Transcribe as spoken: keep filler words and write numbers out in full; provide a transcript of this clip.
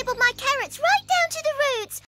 nibbled my carrots right down to the roots.